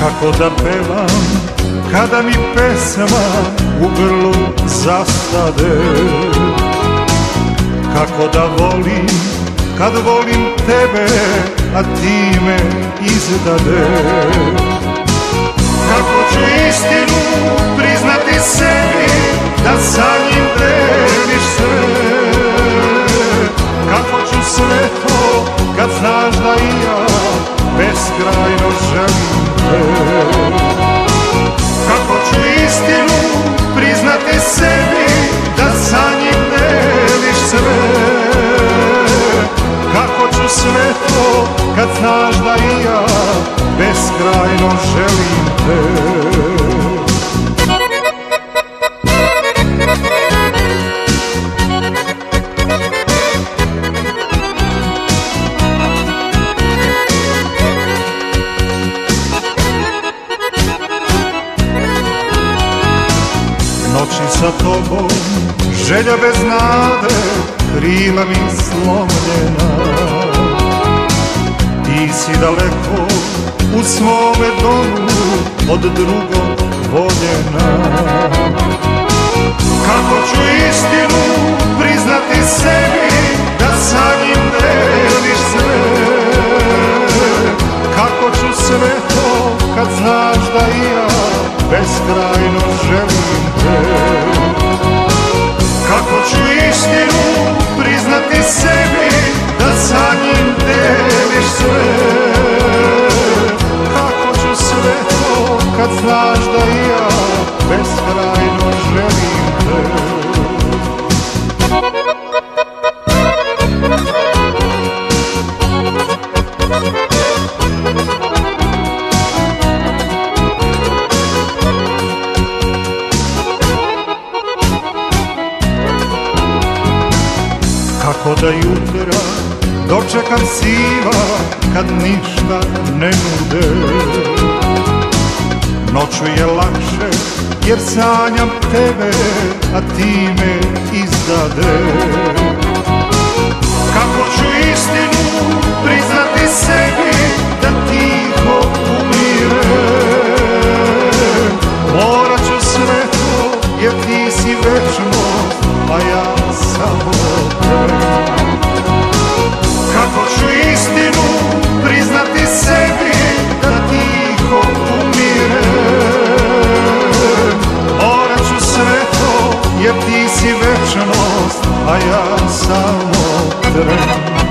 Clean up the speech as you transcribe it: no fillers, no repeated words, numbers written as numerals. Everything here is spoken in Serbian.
Kako da pevam kada mi pesma u grlu zastade? Kako da volim kad volim tebe, a ti me izdade? Kako ću istinu priznati sebi da sa njim deliš sve? Kako ću sve to kad znaš da i ja beskrajno želim te? Kako ću istinu priznati sebi da sa njim deliš sve? Kako ću sve to kad znaš da i ja beskrajno želim te? Noći sa tobom, želja bez nade, krila mi slomljena. Ti si daleko u svome domu, od drugog voljena. Kako ću istinu priznati sebi da sa njim deliš sve? Kako ću sve to kad znaš da i ja beskrajno želim te? Kako ću istinu priznati sebi da sa njim deliš sve? Kako ću sve to kad znaš da i ja beskrajno želim te? Kako da jutra dočekam siva kad ništa ne nude? Noću je lakše jer sanjam tebe, a ti me izdade. Kako ću istinu priznati sebi da tiho umirem? Morat ću sve to jer ti si večnost, a ja samo tren. Kako ću istinu priznati sebi da tiho umirem? Morat ću sve to jer ti si večnost, a ja samo tren.